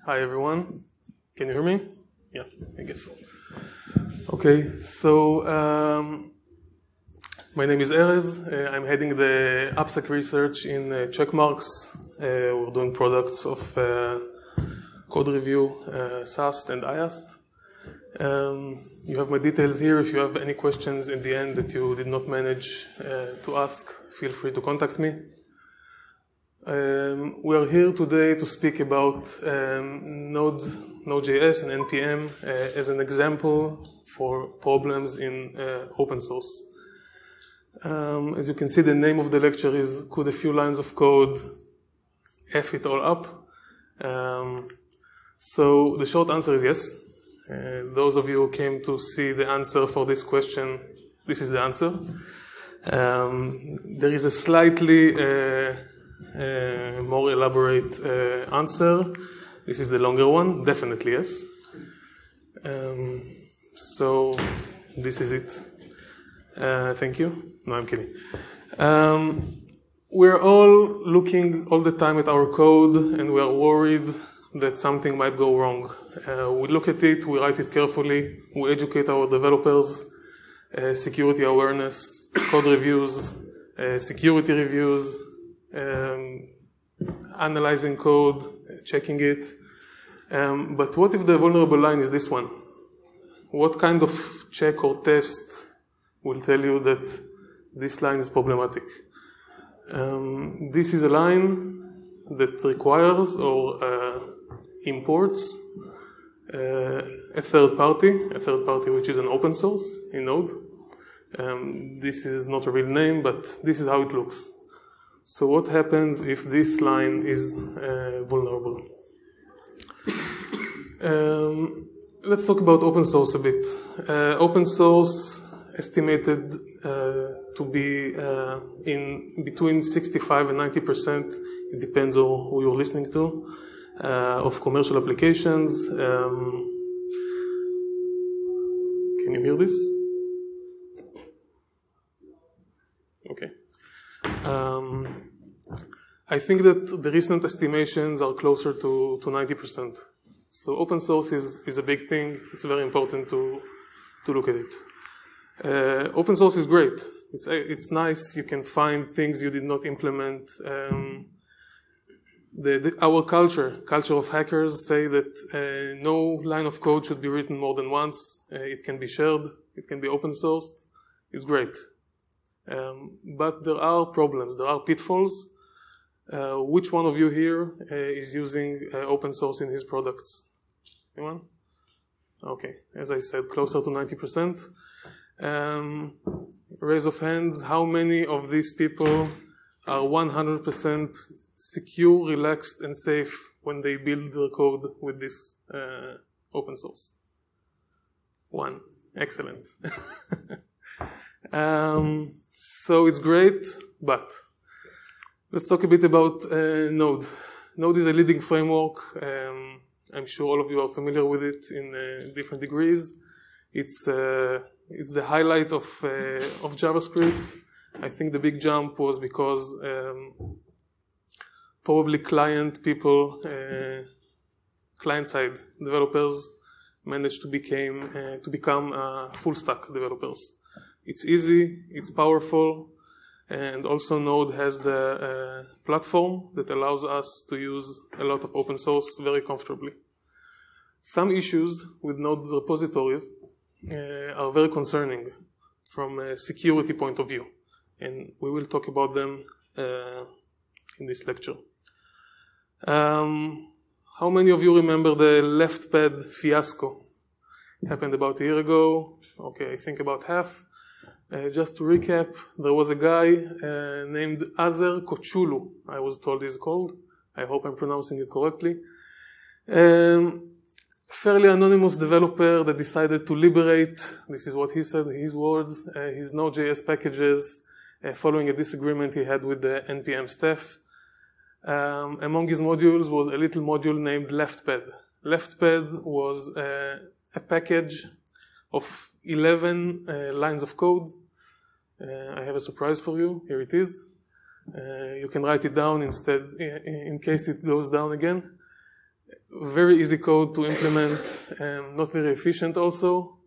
Hi everyone. Can you hear me? Yeah, I guess so. Okay, so my name is Erez. I'm heading the AppSec research in Checkmarks. We're doing products of code review, SAST and IAST. You have my details here. If you have any questions in the end that you did not manage to ask, feel free to contact me. We are here today to speak about Node.js and NPM as an example for problems in open source. As you can see, the name of the lecture is Could a Few Lines of Code F it all up? So the short answer is yes. Those of you who came to see the answer for this question, this is the answer. There is a slightly more elaborate answer. This is the longer one, definitely yes. So this is it. Thank you. No, I'm kidding. We're all looking all the time at our code and we are worried that something might go wrong. We look at it, we write it carefully, we educate our developers, security awareness, code reviews, security reviews, analyzing code, checking it. But what if the vulnerable line is this one? What kind of check or test will tell you that this line is problematic? This is a line that requires or imports a third party which is an open source in Node. This is not a real name, but this is how it looks. So what happens if this line is vulnerable? Let's talk about open source a bit. Open source estimated to be in between 65 and 90%, it depends on who you're listening to, of commercial applications. Can you hear this? Okay. I think that the recent estimations are closer to 90%. So open source is a big thing. It's very important to look at it. Open source is great. It's nice. You can find things you did not implement. Our culture of hackers say that no line of code should be written more than once. It can be shared. It can be open sourced. It's great. But there are problems. There are pitfalls. Which one of you here is using open source in his products? Anyone? Okay. As I said, closer to 90%. Raise of hands. How many of these people are 100% secure, relaxed, and safe when they build their code with this open source? One. Excellent. So it's great, but let's talk a bit about Node. Node is a leading framework. I'm sure all of you are familiar with it in different degrees. It's the highlight of JavaScript. I think the big jump was because probably client-side developers managed to become full stack developers. It's easy, it's powerful, and also Node has the platform that allows us to use a lot of open source very comfortably. Some issues with Node repositories are very concerning from a security point of view, and we will talk about them in this lecture. How many of you remember the left pad fiasco? It happened about a year ago. Okay, I think about half. Just to recap, there was a guy named Azer Kochulu, I was told he's called. I hope I'm pronouncing it correctly. Fairly anonymous developer that decided to liberate, this is what he said, his words, his Node.js packages following a disagreement he had with the NPM staff. Among his modules was a little module named LeftPad. LeftPad was a package of 11 lines of code. I have a surprise for you. Here it is. You can write it down instead, in case it goes down again. very easy code to implement, and not very efficient also,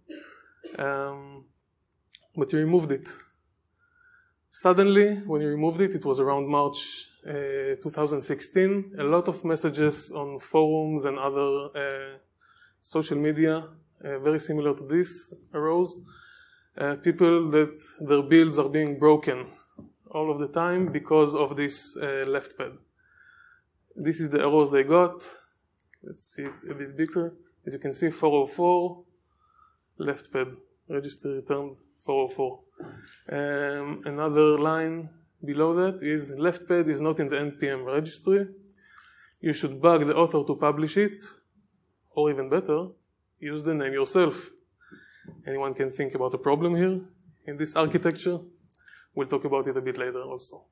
but you removed it. Suddenly, when you removed it, it was around March 2016, a lot of messages on forums and other social media, very similar to this, arose. People that their builds are being broken all of the time because of this left pad. This is the errors they got. Let's see it a bit bigger. As you can see, 404, left pad, registry returned 404. Another line below that is left pad is not in the NPM registry. You should bug the author to publish it, or even better, use the name yourself. Anyone can think about a problem here in this architecture. We'll talk about it a bit later also.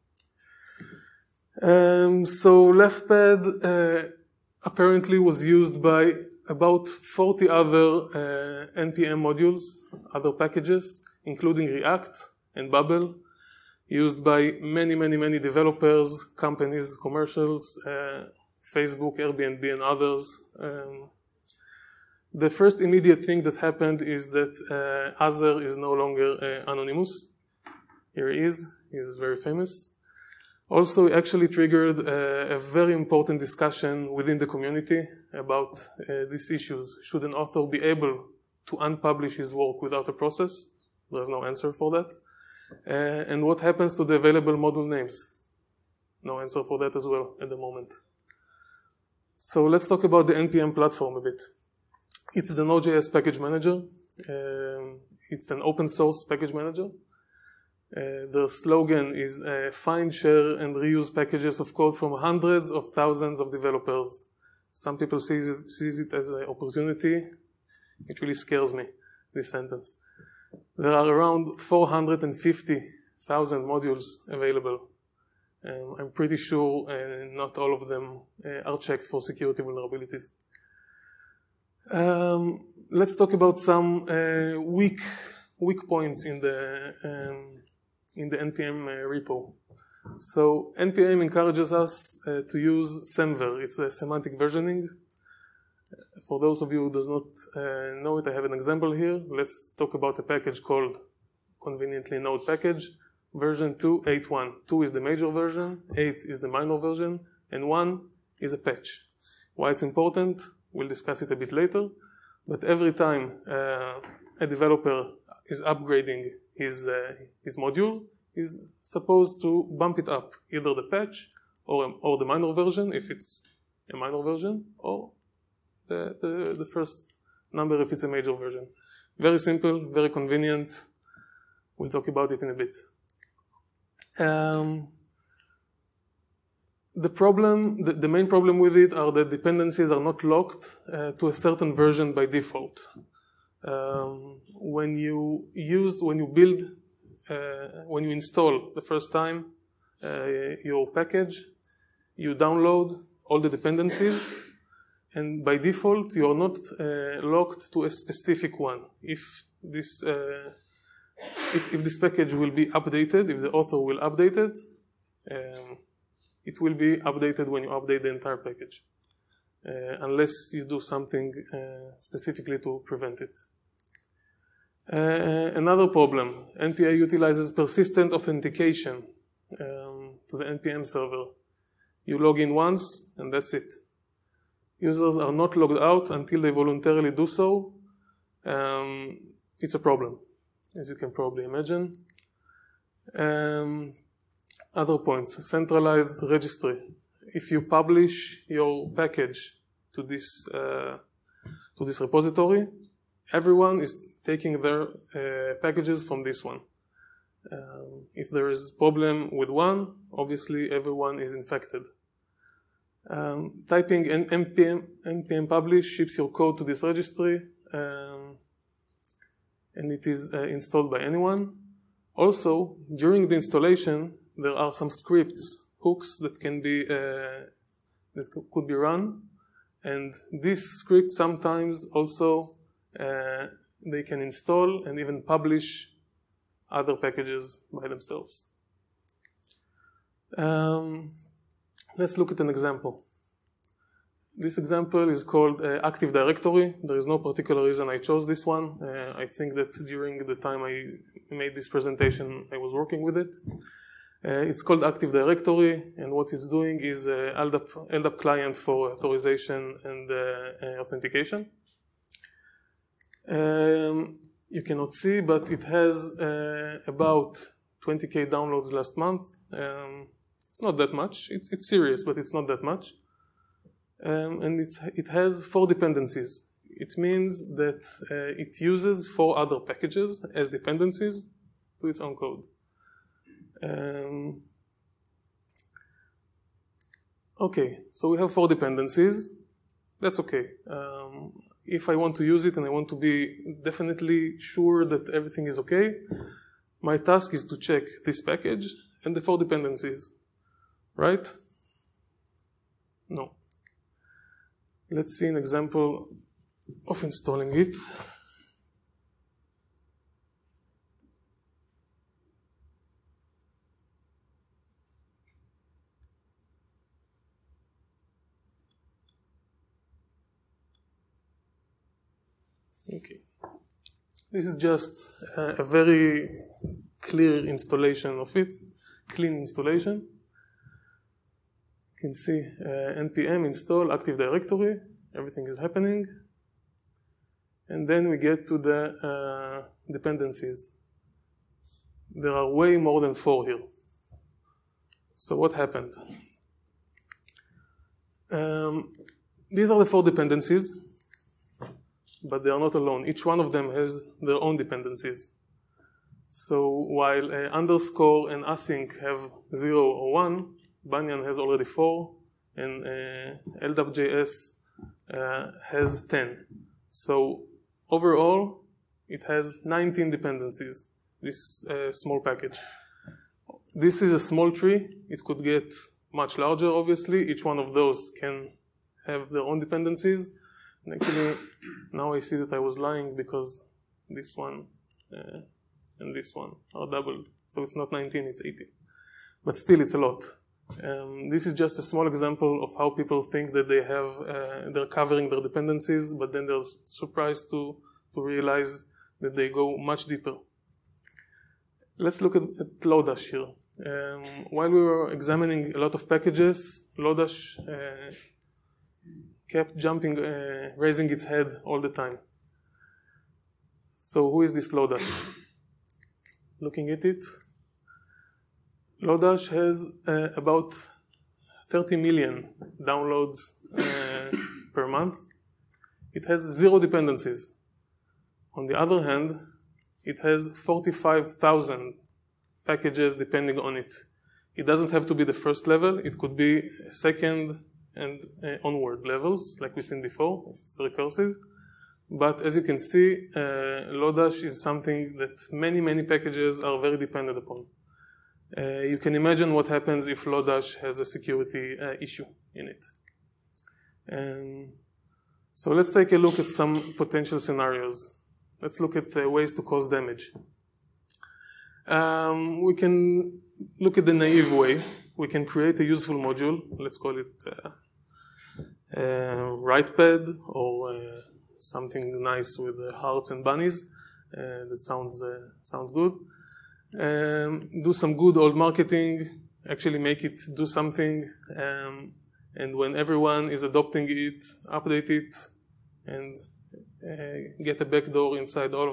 So left pad apparently was used by about 40 other NPM modules, other packages, including React and Bubble, used by many developers, companies, commercials, Facebook, Airbnb, and others. The first immediate thing that happened is that Azure is no longer anonymous. Here he is. He's very famous. Also, it actually triggered a very important discussion within the community about these issues. Should an author be able to unpublish his work without a process? There's no answer for that. And what happens to the available module names? No answer for that as well at the moment. So let's talk about the NPM platform a bit. It's the Node.js package manager. It's an open source package manager. The slogan is find, share, and reuse packages of code from hundreds of thousands of developers. Some people sees it as an opportunity. It really scares me, this sentence. There are around 450,000 modules available. I'm pretty sure not all of them are checked for security vulnerabilities. Let's talk about some weak points in the NPM repo. So NPM encourages us to use semver. It's a semantic versioning. For those of you who does not know it, I have an example here. Let's talk about a package called conveniently node package, version 2.8.1. 2 is the major version, 8 is the minor version, and 1 is a patch. Why it's important, we'll discuss it a bit later. But every time a developer is upgrading his module, he's supposed to bump it up, either the patch or the minor version, if it's a minor version, or the first number if it's a major version. Very simple, very convenient. We'll talk about it in a bit. The main problem with it are that dependencies are not locked to a certain version by default. When you install the first time your package, you download all the dependencies, and by default you are not locked to a specific one. If this package will be updated, if the author will update it, it will be updated when you update the entire package, unless you do something specifically to prevent it. Another problem, NPA utilizes persistent authentication to the NPM server. You log in once, and that's it. Users are not logged out until they voluntarily do so. It's a problem, as you can probably imagine. Other points, centralized registry. If you publish your package to this repository, everyone is taking their packages from this one. If there is a problem with one, obviously everyone is infected. Typing npm publish ships your code to this registry, and it is installed by anyone. Also, during the installation, there are some scripts, hooks that can be that could be run, and these scripts sometimes also they can install and even publish other packages by themselves. Let's look at an example. This example is called Active Directory. There is no particular reason I chose this one. I think that during the time I made this presentation, I was working with it. It's called Active Directory, and what it's doing is LDAP client for authorization and authentication. You cannot see, but it has about 20K downloads last month. It's not that much. It's serious, but it's not that much. And it has 4 dependencies. It means that it uses 4 other packages as dependencies to its own code. Okay, so we have 4 dependencies. That's okay. If I want to use it and I want to be definitely sure that everything is okay, my task is to check this package and the 4 dependencies, right? No. Let's see an example of installing it. Okay. This is just a very clear installation of it, clean installation. You can see npm install Active Directory, everything is happening. And then we get to the dependencies. There are way more than 4 here. So what happened? These are the 4 dependencies, but they are not alone. Each one of them has their own dependencies. So while underscore and async have 0 or 1, Banyan has already 4, and LDAP.js has 10. So overall, it has 19 dependencies, this small package. This is a small tree. It could get much larger, obviously. Each one of those can have their own dependencies. And actually, now I see that I was lying because this one and this one are doubled. So it's not 19, it's 18. But still, it's a lot. This is just a small example of how people think that they have, they're covering their dependencies, but then they're surprised to realize that they go much deeper. Let's look at Lodash here. While we were examining a lot of packages, Lodash kept jumping, raising its head all the time. So who is this Lodash? Looking at it, Lodash has about 30 million downloads per month. It has 0 dependencies. On the other hand, it has 45,000 packages depending on it. It doesn't have to be the first level. It could be second and onward levels, like we've seen before. It's recursive. But as you can see, Lodash is something that many packages are very dependent upon. You can imagine what happens if Lodash has a security issue in it. So let's take a look at some potential scenarios. Let's look at ways to cause damage. We can look at the naive way. We can create a useful module. Let's call it WritePad or something nice with hearts and bunnies. That sounds good. Do some good old marketing, actually make it do something, and when everyone is adopting it, update it, and get a backdoor inside all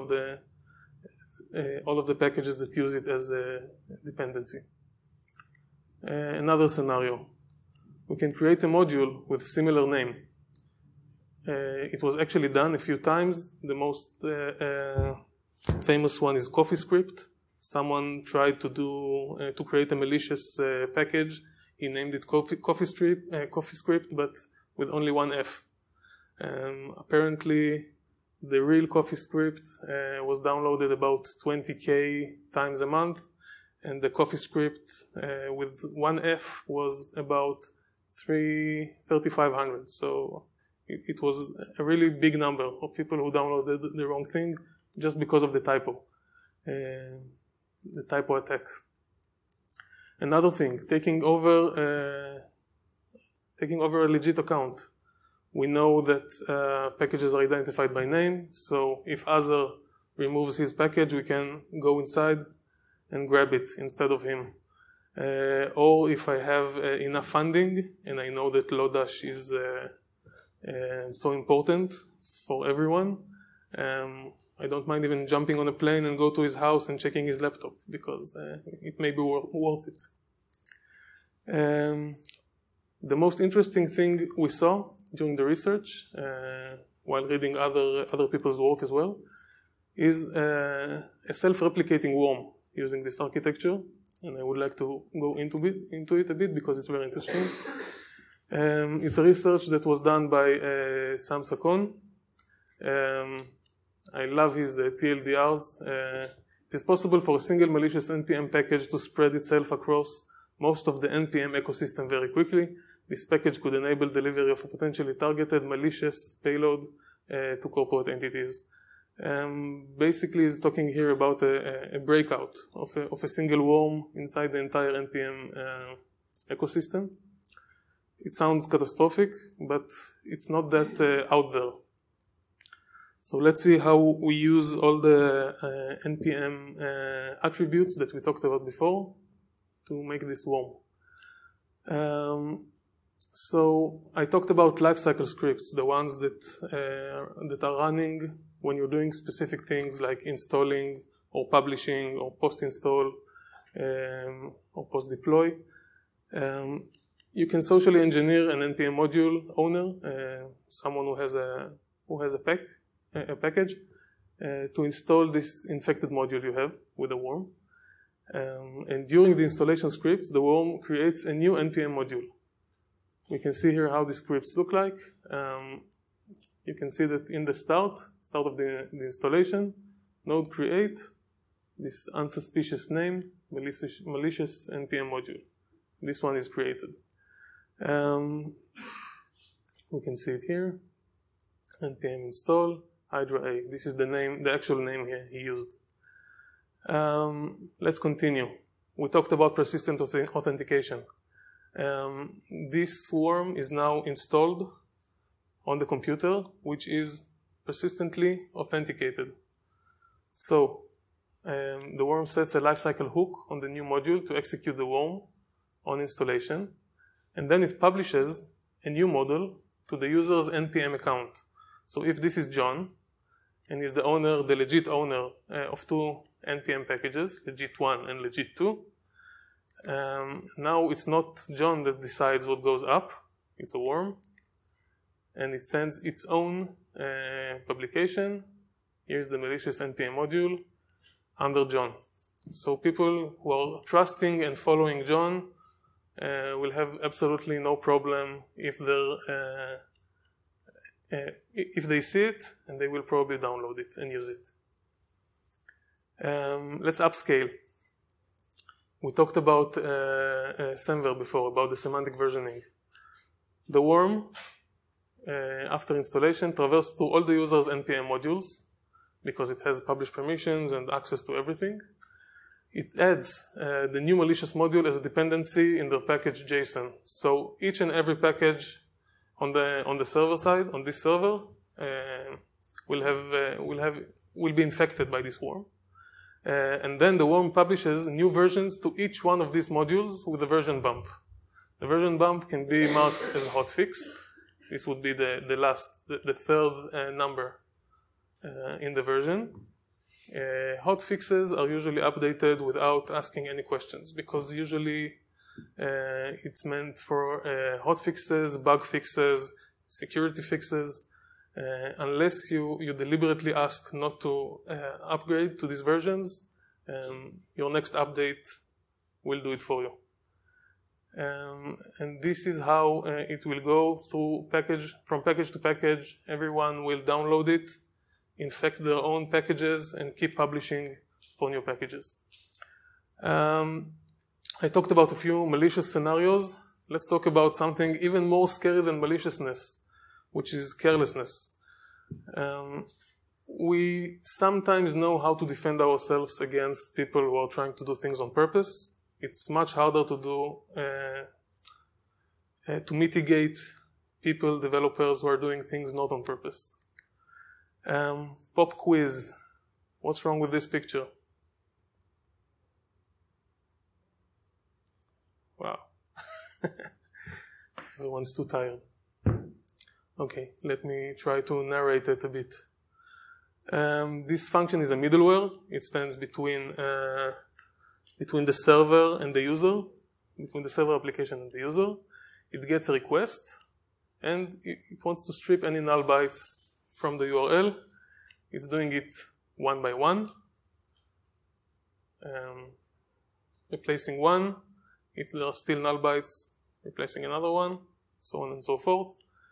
of the packages that use it as a dependency. Another scenario, we can create a module with a similar name. It was actually done a few times. The most famous one is CoffeeScript. Someone tried to create a malicious package. He named it CoffeeScript, but with only one F. Apparently, the real CoffeeScript was downloaded about 20K times a month, and the CoffeeScript with one F was about 3,500. So it was a really big number of people who downloaded the wrong thing just because of the typo attack. Another thing, taking over a legit account. We know that packages are identified by name, so if Azar removes his package, we can go inside and grab it instead of him. Or if I have enough funding and I know that Lodash is so important for everyone, I don't mind even jumping on a plane and go to his house and checking his laptop because it may be worth it. The most interesting thing we saw during the research, while reading other people's work as well, is a self-replicating worm using this architecture. And I would like to go into it a bit because it's very interesting. It's a research that was done by Sam Sakon. I love his TLDRs. It is possible for a single malicious NPM package to spread itself across most of the NPM ecosystem very quickly. This package could enable delivery of a potentially targeted malicious payload to corporate entities. Basically, he's talking here about a breakout of a single worm inside the entire NPM ecosystem. It sounds catastrophic, but it's not that out there. So let's see how we use all the NPM attributes that we talked about before to make this worm. So I talked about lifecycle scripts, the ones that are running when you're doing specific things like installing or publishing or post-install or post-deploy. You can socially engineer an NPM module owner, someone who has a package, to install this infected module you have with a worm. And during the installation scripts, the worm creates a new NPM module. We can see here how the scripts look like. You can see that in the start of the installation, node create this unsuspicious name, malicious NPM module. This one is created. We can see it here. NPM install Hydra A. This is the name, the actual name here he used. Let's continue. We talked about persistent authentication. This worm is now installed on the computer, which is persistently authenticated. So the worm sets a lifecycle hook on the new module to execute the worm on installation, and then it publishes a new model to the user's NPM account. So if this is John, and he's the owner, the legit owner of two NPM packages, legit1 and legit2, now it's not John that decides what goes up, it's a worm, and it sends its own publication. Here's the malicious NPM module under John. So people who are trusting and following John will have absolutely no problem if they see it, and they will probably download it and use it. Let's upscale. We talked about Semver before, about the semantic versioning. The worm, after installation, traverses through all the user's NPM modules because it has published permissions and access to everything. It adds the new malicious module as a dependency in the package JSON. So each and every package on the server side, on this server, will be infected by this worm. And then the worm publishes new versions to each one of these modules with a version bump. The version bump can be marked as a hotfix. This would be the third number in the version. Hotfixes are usually updated without asking any questions because usually it's meant for hotfixes, bug fixes, security fixes. Unless you deliberately ask not to upgrade to these versions, your next update will do it for you. And this is how it will go through from package to package. Everyone will download it, infect their own packages, and keep publishing for new packages. I talked about a few malicious scenarios. Let's talk about something even more scary than maliciousness, which is carelessness. We sometimes know how to defend ourselves against people who are trying to do things on purpose. It's much harder to mitigate people, developers who are doing things not on purpose. Pop quiz. What's wrong with this picture? Wow. Everyone's too tired. Okay, let me try to narrate it a bit. This function is a middleware. It stands between the server and the user, between the server application and the user. It gets a request, and it wants to strip any null bytes from the URL. It's doing it one by one, replacing one. If there are still null bytes, replacing another one, so on and so forth.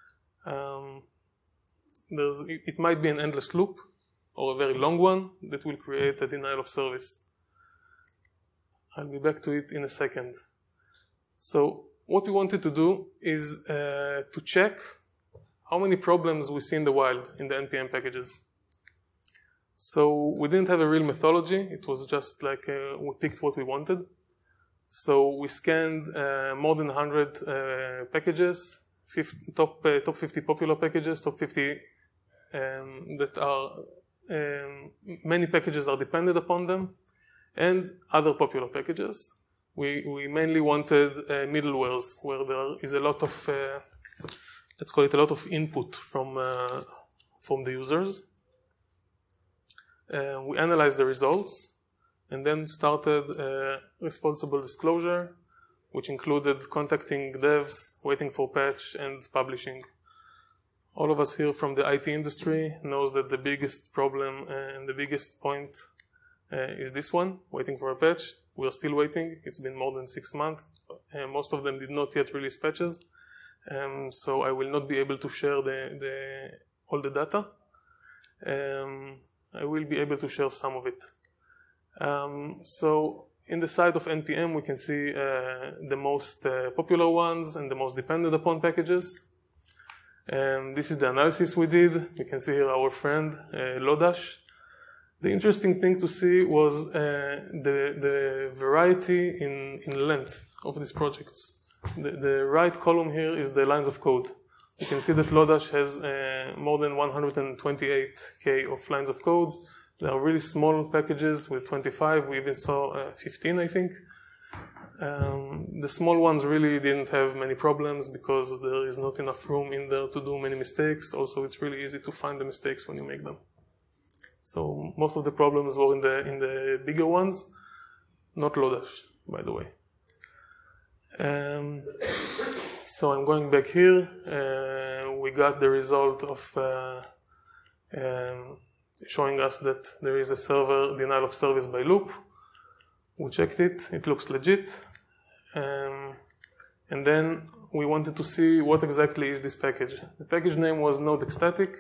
It might be an endless loop or a very long one that will create a denial of service. I'll be back to it in a second. So what we wanted to do is to check how many problems we see in the wild in the NPM packages. So we didn't have a real methodology. It was just like we picked what we wanted. So we scanned more than 100 packages, top 50 popular packages, top 50 that are, many packages are dependent upon them, and other popular packages. We mainly wanted middlewares where there is a lot of, let's call it a lot of input from the users. We analyzed the results and then started responsible disclosure, which included contacting devs, waiting for patch, and publishing. All of us here from the IT industry knows that the biggest problem and the biggest point is this one, waiting for a patch. We are still waiting. It's been more than 6 months. Most of them did not yet release patches. So I will not be able to share all the data. I will be able to share some of it. So in the side of NPM, we can see the most popular ones and the most dependent upon packages. This is the analysis we did. You can see here our friend Lodash. The interesting thing to see was the variety in length of these projects. The right column here is the lines of code. You can see that Lodash has more than 128K of lines of codes. They are really small packages with 25. We even saw 15, I think. The small ones really didn't have many problems because there is not enough room in there to do many mistakes. Also, it's really easy to find the mistakes when you make them. So most of the problems were in the bigger ones, not Lodash, by the way. So I'm going back here. We got the result of showing us that there is a server denial of service by loop. We checked it. It looks legit. And then we wanted to see what exactly is this package. The package name was node ecstatic.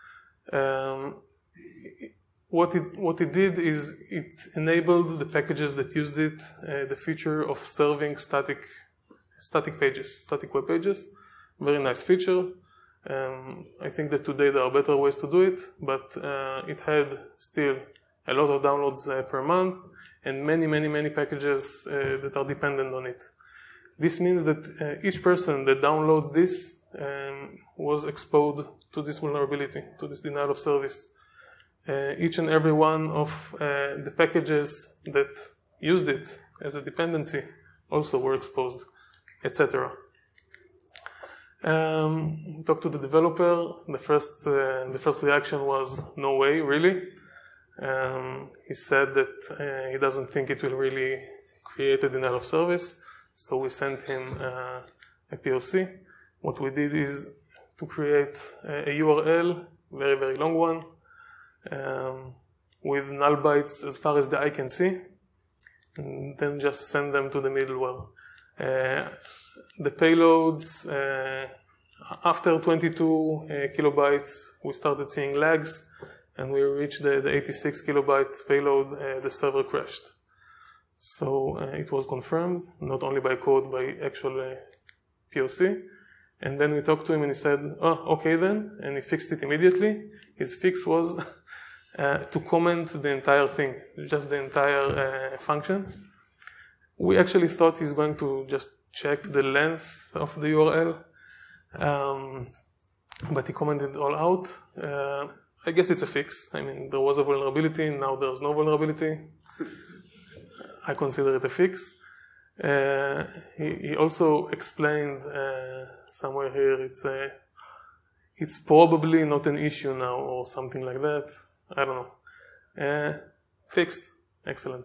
What it did is it enabled the packages that used it the feature of serving static pages, static web pages. Very nice feature. I think that today there are better ways to do it, but it had still a lot of downloads per month and many packages that are dependent on it. This means that each person that downloads this was exposed to this vulnerability, to this denial of service. Each and every one of the packages that used it as a dependency also were exposed, etc. Talked to the developer. The first reaction was no way, really. He said that he doesn't think it will really create a denial of service. So we sent him a POC. What we did is to create a URL, very long one, with null bytes as far as the eye can see, and then just send them to the middleware. The payloads, after 22 kilobytes, we started seeing lags, and we reached the 86 kilobyte payload, the server crashed. So it was confirmed, not only by code, by actual POC. And then we talked to him and he said, oh, okay then, and he fixed it immediately. His fix was to comment the entire thing, just the entire function. We actually thought he's going to just check the length of the URL, But he commented it all out. I guess it's a fix. I mean, there was a vulnerability, now there's no vulnerability. I consider it a fix. He also explained somewhere here, it's probably not an issue now or something like that. I don't know. Fixed. Excellent.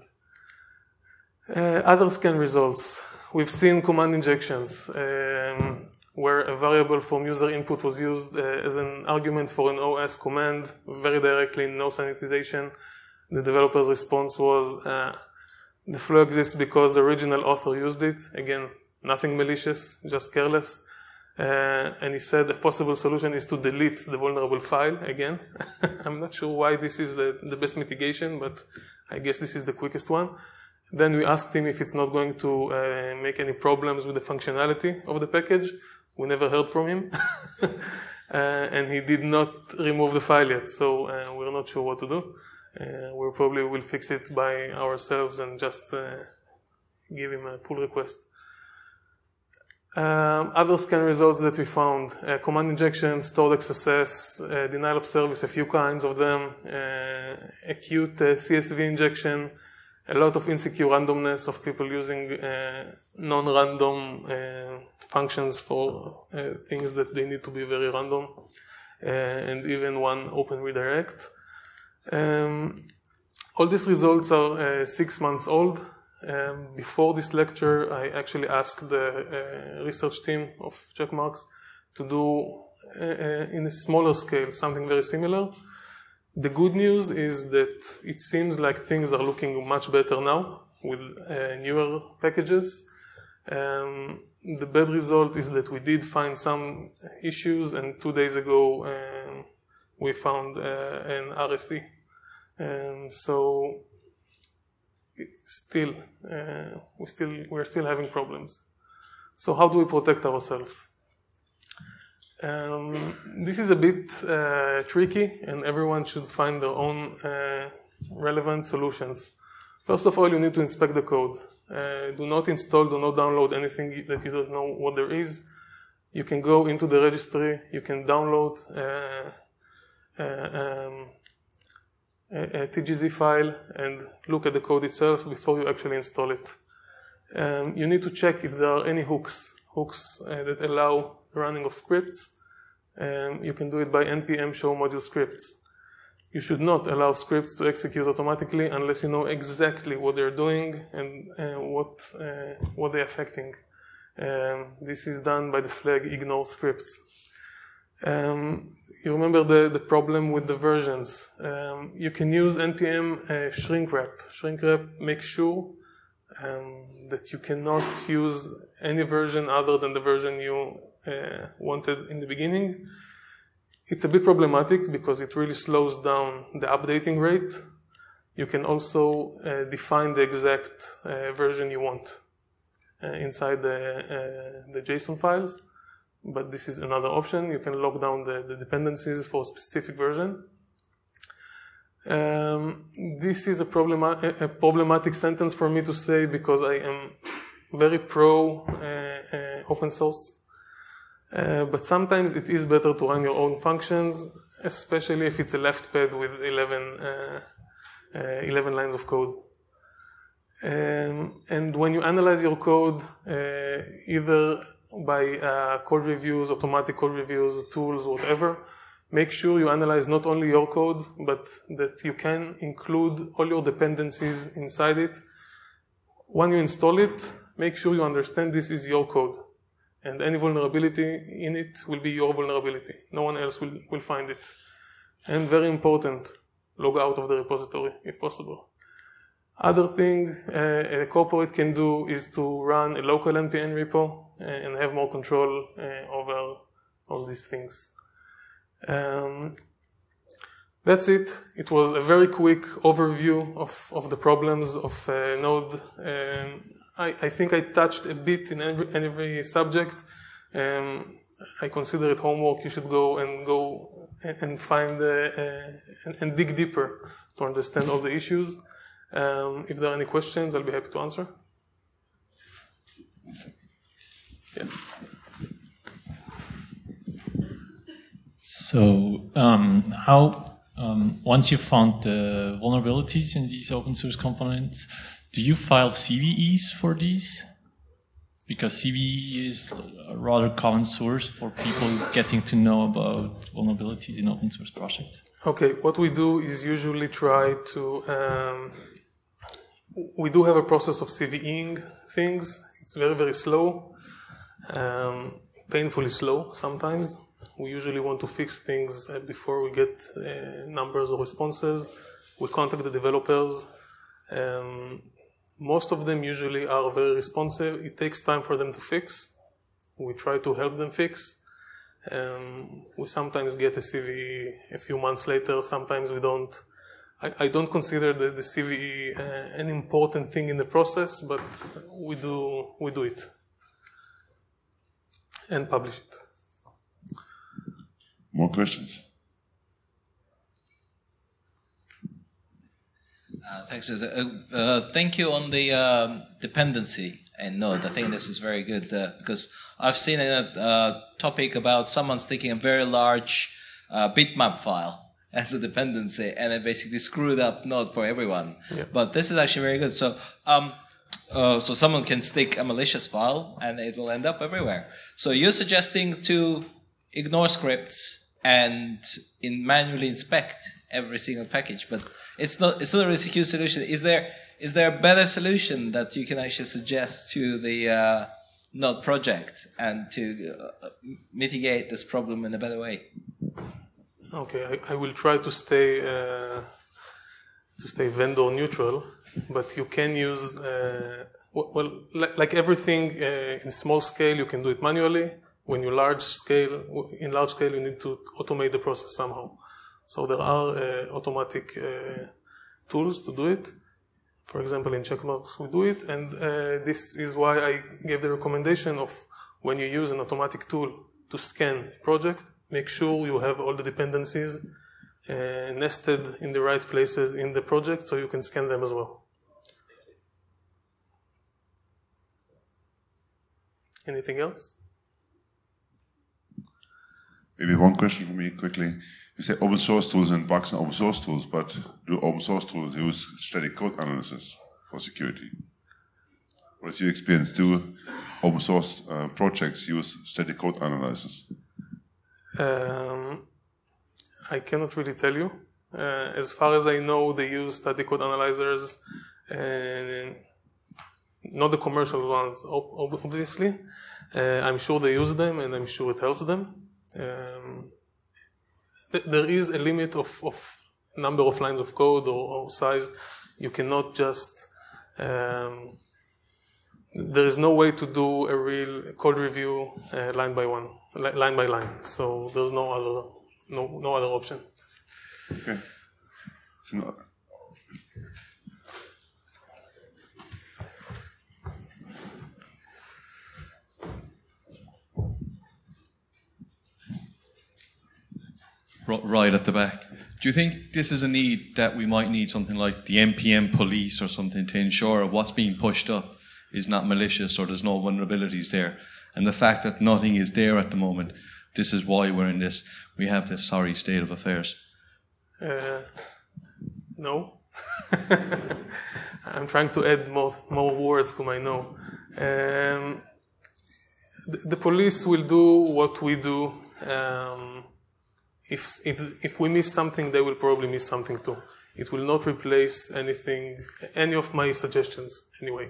Other scan results. We've seen command injections where a variable from user input was used as an argument for an OS command, very directly, no sanitization. The developer's response was, the flaw exists because the original author used it. Again, nothing malicious, just careless. And he said a possible solution is to delete the vulnerable file again. I'm not sure why this is the best mitigation, but I guess this is the quickest one. Then we asked him if it's not going to make any problems with the functionality of the package. We never heard from him. And he did not remove the file yet, so we're not sure what to do. We probably will fix it by ourselves and just give him a pull request. Other scan results that we found, command injection, stored XSS, denial of service, a few kinds of them, acute CSV injection, a lot of insecure randomness of people using non-random functions for things that they need to be very random, and even one open redirect. All these results are 6 months old. Before this lecture, I actually asked the research team of Checkmarks to do in a smaller scale something very similar. The good news is that it seems like things are looking much better now with newer packages. The bad result is that we did find some issues, and 2 days ago we found an RSE. So still, we're still having problems. So how do we protect ourselves? This is a bit tricky, and everyone should find their own relevant solutions. First of all, you need to inspect the code. Do not install, do not download anything that you don't know what there is. You can go into the registry, you can download a TGZ file and look at the code itself before you actually install it. You need to check if there are any hooks that allow running of scripts. You can do it by npm show module scripts. You should not allow scripts to execute automatically unless you know exactly what they're doing and what they're affecting. This is done by the flag ignore scripts. You remember the problem with the versions. You can use npm shrink wrap. Shrink wrap makes sure that you cannot use any version other than the version you wanted in the beginning. It's a bit problematic because it really slows down the updating rate. You can also define the exact version you want inside the JSON files, but this is another option. You can lock down the dependencies for a specific version. This is a problematic sentence for me to say because I am very pro open source. But sometimes it is better to run your own functions, especially if it's a left pad with 11 lines of code. And when you analyze your code, either by code reviews, automatic code reviews, tools, whatever, make sure you analyze not only your code, but that you can include all your dependencies inside it. When you install it, make sure you understand this is your code. And any vulnerability in it will be your vulnerability. No one else will find it. And very important, log out of the repository if possible. Other thing a corporate can do is to run a local npm repo and have more control over all these things. That's it. It was a very quick overview of the problems of Node. I think I touched a bit in every subject. I consider it homework. You should go and find and dig deeper to understand all the issues. If there are any questions, I'll be happy to answer. Yes. So once you found the vulnerabilities in these open source components, do you file CVEs for these? Because CVE is a rather common source for people getting to know about vulnerabilities in open source projects. Okay, what we do is usually try to, we do have a process of CVEing things. It's very, very slow, painfully slow sometimes. We usually want to fix things before we get numbers or responses. We contact the developers. Most of them usually are very responsive. It takes time for them to fix. We try to help them fix. We sometimes get a CVE a few months later. Sometimes we don't. I don't consider the CVE an important thing in the process, but we do it and publish it. More questions? Thanks. Thank you on the dependency and Node. I think this is very good because I've seen a topic about someone sticking a very large bitmap file as a dependency, and it basically screwed up Node for everyone. Yeah. But this is actually very good. So, so someone can stick a malicious file, and it will end up everywhere. So you're suggesting to ignore scripts and manually inspect every single package, but it's not a really secure solution. Is there a better solution that you can actually suggest to the Node project and to mitigate this problem in a better way? Okay, I will try to stay vendor neutral, but you can use like everything in small scale, you can do it manually. When you large scale, you need to automate the process somehow. So there are automatic tools to do it. For example, in Checkmarks we do it, and this is why I gave the recommendation of when you use an automatic tool to scan a project, make sure you have all the dependencies nested in the right places in the project so you can scan them as well. Anything else? Maybe one question for me quickly. You say open source tools and bugs and open source tools, but do open source tools use static code analysis for security? What is your experience? Do open source projects use static code analysis? I cannot really tell you. As far as I know, they use static code analyzers, and not the commercial ones, obviously. I'm sure they use them, and I'm sure it helps them. There is a limit of number of lines of code or size. You cannot just there is no way to do a real code review line by line. So there's no other option. Okay. So right at the back. Do you think this is a need that we might need something like the NPM police or something to ensure what's being pushed up is not malicious or there's no vulnerabilities there? And the fact that nothing is there at the moment, this is why we have this sorry state of affairs. No. I'm trying to add more words to my no. The police will do what we do. If we miss something, they will probably miss something too. It will not replace any of my suggestions anyway.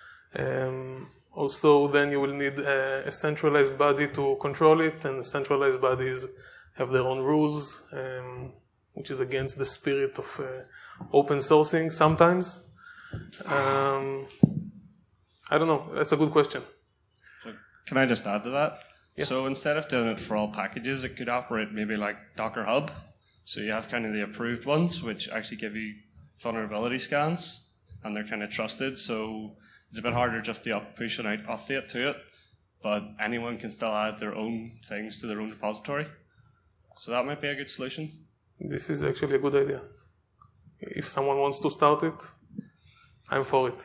Also, then you will need a centralized body to control it, and the centralized bodies have their own rules, which is against the spirit of open sourcing sometimes. I don't know. That's a good question. So can I just add to that? Yeah. So instead of doing it for all packages, it could operate maybe like Docker Hub. So you have kind of the approved ones, which actually give you vulnerability scans, and they're kind of trusted. So it's a bit harder just to push an update to it, but anyone can still add their own things to their own repository. So that might be a good solution. This is actually a good idea. If someone wants to start it, I'm for it.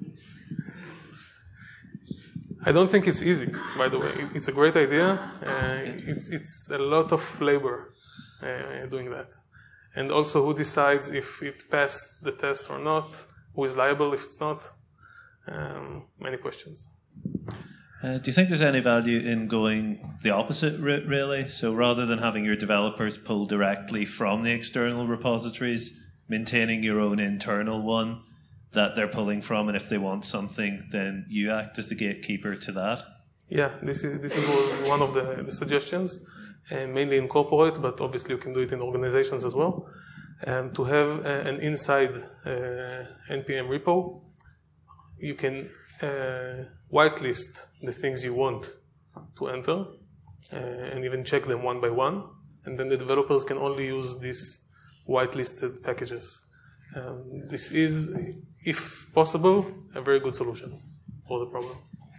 I don't think it's easy, by the way. It's a great idea. It's a lot of labor. doing that. And also who decides if it passed the test or not, who is liable if it's not, many questions. Do you think there's any value in going the opposite route, really? So rather than having your developers pull directly from the external repositories, maintaining your own internal one that they're pulling from, and if they want something, then you act as the gatekeeper to that? Yeah, this was one of the suggestions, mainly in corporate, but obviously you can do it in organizations as well. To have an inside NPM repo, you can whitelist the things you want to enter and even check them one by one. And then the developers can only use these whitelisted packages. This is, if possible, a very good solution for the problem.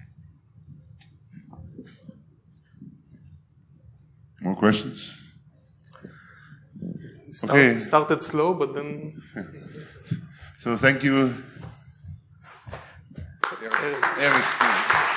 More questions? Started slow, but then... So thank you. Erez.